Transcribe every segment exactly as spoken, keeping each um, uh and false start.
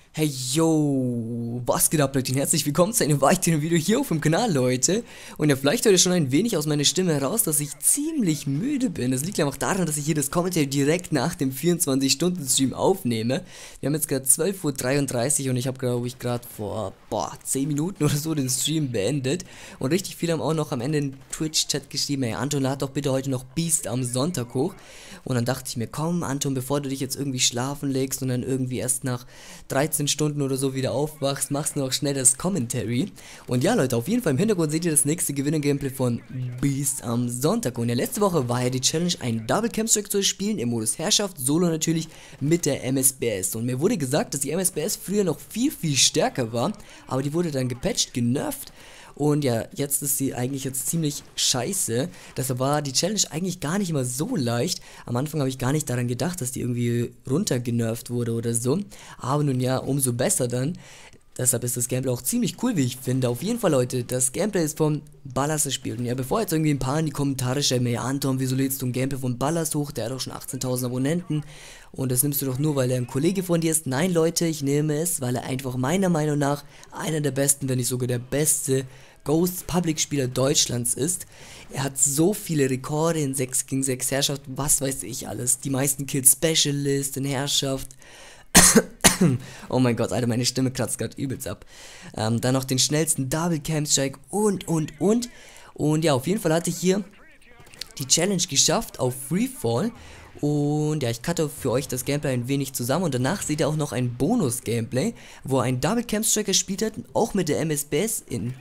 Hey yo, was geht ab Leute und herzlich willkommen zu einem weiteren Video hier auf dem Kanal, Leute. Und ja, vielleicht hört ihr schon ein wenig aus meiner Stimme heraus, dass ich ziemlich müde bin. Das liegt einfach daran, dass ich hier das Commentary direkt nach dem vierundzwanzig-Stunden-Stream aufnehme. Wir haben jetzt gerade zwölf Uhr dreiunddreißig und ich habe, glaube ich, gerade vor, boah, zehn Minuten oder so den Stream beendet. Und richtig viele haben auch noch am Ende in Twitch-Chat geschrieben, ey Anton, lad doch bitte heute noch Beast am Sonntag hoch. Und dann dachte ich mir, komm Anton, bevor du dich jetzt irgendwie schlafen legst und dann irgendwie erst nach dreizehn Stunden oder so wieder aufwachst, machst du noch schnell das Commentary. Und ja Leute, auf jeden Fall im Hintergrund seht ihr das nächste Gewinner-Gameplay von Beast am Sonntag. Und ja, letzte Woche war ja die Challenge, einen Double Camp Strike zu spielen im Modus Herrschaft, Solo natürlich mit der M S B S. Und mir wurde gesagt, dass die M S B S früher noch viel, viel stärker war, aber die wurde dann gepatcht, genervt. Und ja, jetzt ist sie eigentlich jetzt ziemlich scheiße. Deshalb war die Challenge eigentlich gar nicht immer so leicht. Am Anfang habe ich gar nicht daran gedacht, dass die irgendwie runtergenervt wurde oder so. Aber nun ja, umso besser dann. Deshalb ist das Gameplay auch ziemlich cool, wie ich finde. Auf jeden Fall, Leute, das Gameplay ist vom Ballas gespielt. Und ja, bevor jetzt irgendwie ein paar in die Kommentare schreiben, ja Anton, wieso lädst du ein Gameplay von Ballas hoch? Der hat doch schon achtzehntausend Abonnenten. Und das nimmst du doch nur, weil er ein Kollege von dir ist. Nein, Leute, ich nehme es, weil er einfach meiner Meinung nach einer der besten, wenn nicht sogar der beste Ghost Public Spieler Deutschlands ist. Er hat so viele Rekorde in sechs gegen sechs Herrschaft, was weiß ich alles. Die meisten Kills Specialist in Herrschaft. Oh mein Gott, Alter, meine Stimme kratzt gerade übelst ab. Ähm, dann noch den schnellsten Double Camp Strike und, und, und. Und ja, auf jeden Fall hatte ich hier die Challenge geschafft auf Freefall. Und ja, ich cutte für euch das Gameplay ein wenig zusammen und danach seht ihr auch noch ein Bonus-Gameplay, wo er ein Double Camp Strike gespielt hat, auch mit der M S B S in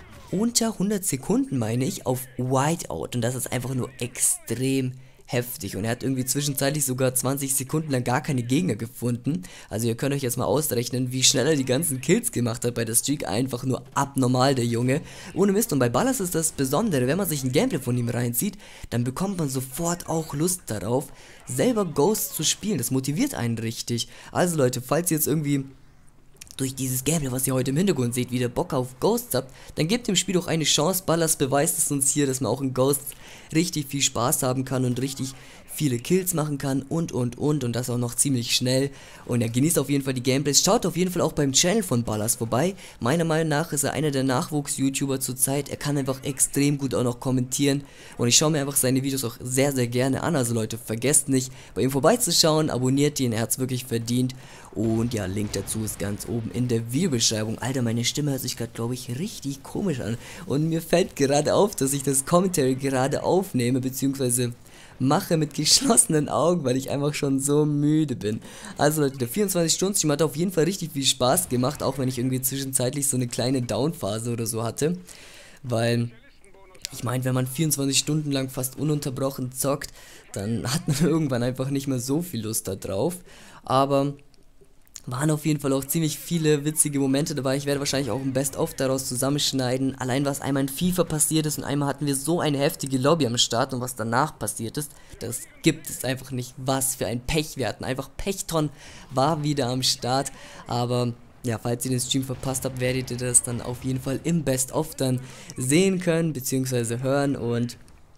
unter hundert Sekunden, meine ich, auf Whiteout. Und das ist einfach nur extrem heftig. Und er hat irgendwie zwischenzeitlich sogar zwanzig Sekunden lang gar keine Gegner gefunden. Also ihr könnt euch jetzt mal ausrechnen, wie schnell er die ganzen Kills gemacht hat bei der Streak. Einfach nur abnormal, der Junge. Ohne Mist. Und bei Ballas ist das Besondere, wenn man sich ein Gameplay von ihm reinzieht, dann bekommt man sofort auch Lust darauf, selber Ghost zu spielen. Das motiviert einen richtig. Also Leute, falls ihr jetzt irgendwie durch dieses Gameplay, was ihr heute im Hintergrund seht, wieder Bock auf Ghosts habt, dann gebt dem Spiel doch eine Chance. Ballas beweist es uns hier, dass man auch in Ghosts richtig viel Spaß haben kann und richtig viele Kills machen kann und und und und das auch noch ziemlich schnell. Und er genießt auf jeden Fall die Gameplays. Schaut auf jeden Fall auch beim Channel von Ballas vorbei. Meiner Meinung nach ist er einer der Nachwuchs-YouTuber zurzeit. Er kann einfach extrem gut auch noch kommentieren und ich schaue mir einfach seine Videos auch sehr, sehr gerne an. Also Leute, vergesst nicht, bei ihm vorbeizuschauen, abonniert ihn, er hat es wirklich verdient. Und ja, Link dazu ist ganz oben in der Videobeschreibung. Alter, meine Stimme hört sich gerade, glaube ich, richtig komisch an. Und mir fällt gerade auf, dass ich das Commentary gerade aufnehme, beziehungsweise mache mit geschlossenen Augen, weil ich einfach schon so müde bin. Also Leute, der vierundzwanzig-Stunden-Stream hat auf jeden Fall richtig viel Spaß gemacht, auch wenn ich irgendwie zwischenzeitlich so eine kleine Down-Phase oder so hatte. Weil, ich meine, wenn man vierundzwanzig Stunden lang fast ununterbrochen zockt, dann hat man irgendwann einfach nicht mehr so viel Lust da drauf. Aber waren auf jeden Fall auch ziemlich viele witzige Momente dabei. Ich werde wahrscheinlich auch ein Best-of daraus zusammenschneiden. Allein was einmal in FIFA passiert ist und einmal hatten wir so eine heftige Lobby am Start und was danach passiert ist, das gibt es einfach nicht. Was für ein Pech wir hatten. Einfach Pechton war wieder am Start. Aber ja, falls ihr den Stream verpasst habt, werdet ihr das dann auf jeden Fall im Best-of dann sehen können, beziehungsweise hören. Und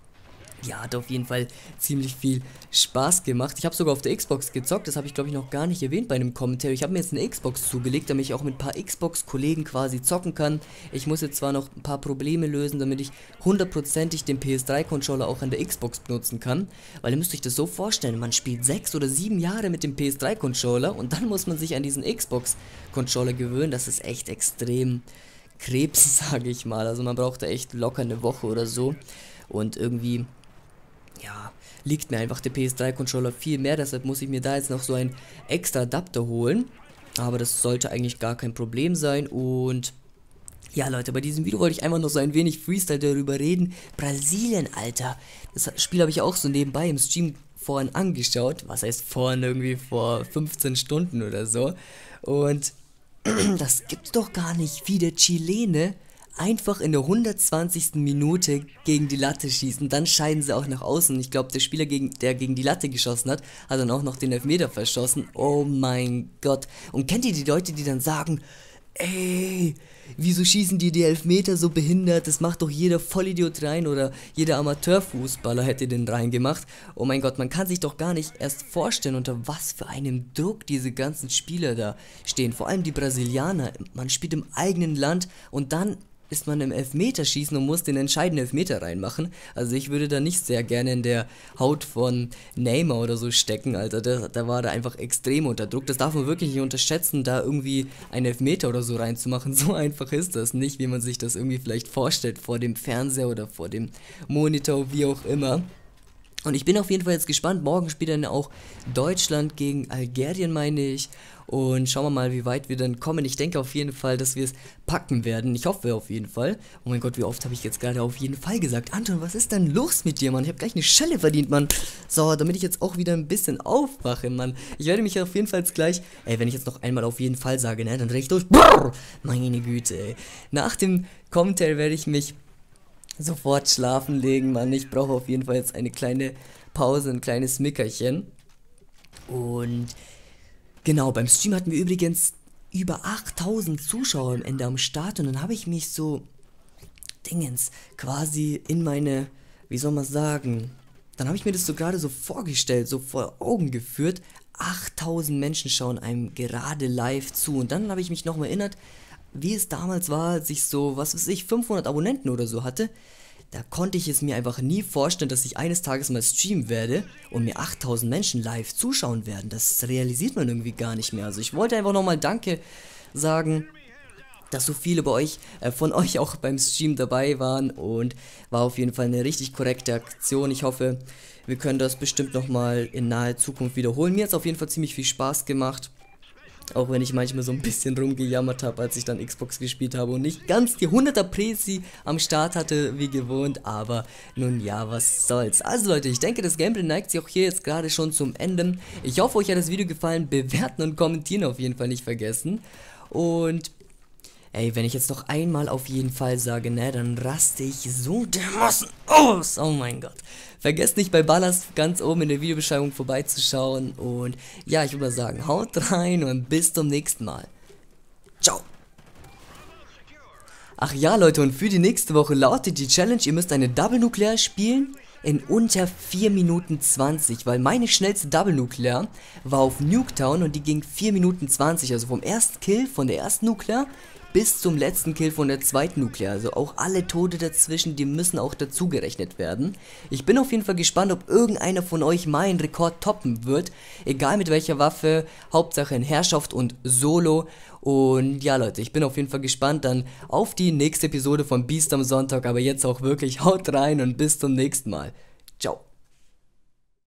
ja, hat auf jeden Fall ziemlich viel Spaß gemacht. Ich habe sogar auf der Xbox gezockt, das habe ich glaube ich noch gar nicht erwähnt bei einem Kommentar. Ich habe mir jetzt eine Xbox zugelegt, damit ich auch mit ein paar Xbox-Kollegen quasi zocken kann. Ich muss jetzt zwar noch ein paar Probleme lösen, damit ich hundertprozentig den P S drei Controller auch an der Xbox benutzen kann. Weil ihr müsst euch das so vorstellen, man spielt sechs oder sieben Jahre mit dem P S drei Controller und dann muss man sich an diesen Xbox-Controller gewöhnen. Das ist echt extrem Krebs, sage ich mal. Also man braucht da echt locker eine Woche oder so. Und irgendwie, ja, liegt mir einfach der P S drei Controller viel mehr, deshalb muss ich mir da jetzt noch so einen extra Adapter holen. Aber das sollte eigentlich gar kein Problem sein. Und ja Leute, bei diesem Video wollte ich einfach noch so ein wenig Freestyle darüber reden. Brasilien, Alter. Das Spiel habe ich auch so nebenbei im Stream vorhin angeschaut. Was heißt vorhin, irgendwie vor fünfzehn Stunden oder so. Und das gibt's doch gar nicht, wie der Chilene einfach in der hundertzwanzigsten Minute gegen die Latte schießen, dann scheiden sie auch nach außen. Ich glaube, der Spieler, gegen, der gegen die Latte geschossen hat, hat dann auch noch den Elfmeter verschossen. Oh mein Gott. Und kennt ihr die Leute, die dann sagen, Ey, wieso schießen die die Elfmeter so behindert? Das macht doch jeder Vollidiot rein oder jeder Amateurfußballer hätte den reingemacht. Oh mein Gott, man kann sich doch gar nicht erst vorstellen, unter was für einem Druck diese ganzen Spieler da stehen. Vor allem die Brasilianer. Man spielt im eigenen Land und dann ist man im Elfmeterschießen und muss den entscheidenden Elfmeter reinmachen. Also ich würde da nicht sehr gerne in der Haut von Neymar oder so stecken, Alter. Da, da war da einfach extrem unter Druck. Das darf man wirklich nicht unterschätzen, da irgendwie einen Elfmeter oder so reinzumachen. So einfach ist das nicht, wie man sich das irgendwie vielleicht vorstellt vor dem Fernseher oder vor dem Monitor, wie auch immer. Und ich bin auf jeden Fall jetzt gespannt. Morgen spielt dann auch Deutschland gegen Algerien, meine ich. Und schauen wir mal, wie weit wir dann kommen. Ich denke auf jeden Fall, dass wir es packen werden. Ich hoffe auf jeden Fall. Oh mein Gott, wie oft habe ich jetzt gerade auf jeden Fall gesagt. Anton, was ist denn los mit dir, Mann? Ich habe gleich eine Schelle verdient, Mann. So, damit ich jetzt auch wieder ein bisschen aufwache, Mann. Ich werde mich auf jeden Fall jetzt gleich... Ey, wenn ich jetzt noch einmal auf jeden Fall sage, ne, dann drehe ich durch. Brrr, meine Güte, ey. Nach dem Kommentar werde ich mich sofort schlafen legen, Mann. Ich brauche auf jeden Fall jetzt eine kleine Pause, ein kleines Mickerchen. Und genau, beim Stream hatten wir übrigens über achttausend Zuschauer am Ende am Start. Und dann habe ich mich so, Dingens, quasi in meine, wie soll man sagen, dann habe ich mir das so gerade so vorgestellt, so vor Augen geführt. achttausend Menschen schauen einem gerade live zu. Und dann habe ich mich nochmal erinnert, wie es damals war, als ich so, was weiß ich, fünfhundert Abonnenten oder so hatte. Da konnte ich es mir einfach nie vorstellen, dass ich eines Tages mal streamen werde und mir achttausend Menschen live zuschauen werden. Das realisiert man irgendwie gar nicht mehr. Also ich wollte einfach nochmal Danke sagen, dass so viele bei euch, äh, von euch auch beim Stream dabei waren, und war auf jeden Fall eine richtig korrekte Aktion. Ich hoffe, wir können das bestimmt nochmal in naher Zukunft wiederholen. Mir hat es auf jeden Fall ziemlich viel Spaß gemacht. Auch wenn ich manchmal so ein bisschen rumgejammert habe, als ich dann Xbox gespielt habe und nicht ganz die hunderter Prezi am Start hatte, wie gewohnt. Aber nun ja, was soll's. Also Leute, ich denke, das Gameplay neigt sich auch hier jetzt gerade schon zum Ende. Ich hoffe, euch hat das Video gefallen. Bewerten und kommentieren auf jeden Fall nicht vergessen. Und ey, wenn ich jetzt noch einmal auf jeden Fall sage, ne, dann raste ich so dermaßen aus. Oh mein Gott. Vergesst nicht bei Ballast ganz oben in der Videobeschreibung vorbeizuschauen. Und ja, ich würde mal sagen, haut rein und bis zum nächsten Mal. Ciao. Ach ja, Leute, und für die nächste Woche lautet die Challenge, ihr müsst eine Double Nuclear spielen in unter vier Minuten zwanzig, weil meine schnellste Double Nuclear war auf Nuketown und die ging vier Minuten zwanzig, also vom ersten Kill von der ersten Nuclear bis zum letzten Kill von der zweiten Nuklear. Also auch alle Tode dazwischen, die müssen auch dazu gerechnet werden. Ich bin auf jeden Fall gespannt, ob irgendeiner von euch meinen Rekord toppen wird. Egal mit welcher Waffe, Hauptsache in Herrschaft und Solo. Und ja Leute, ich bin auf jeden Fall gespannt dann auf die nächste Episode von Beast am Sonntag. Aber jetzt auch wirklich haut rein und bis zum nächsten Mal.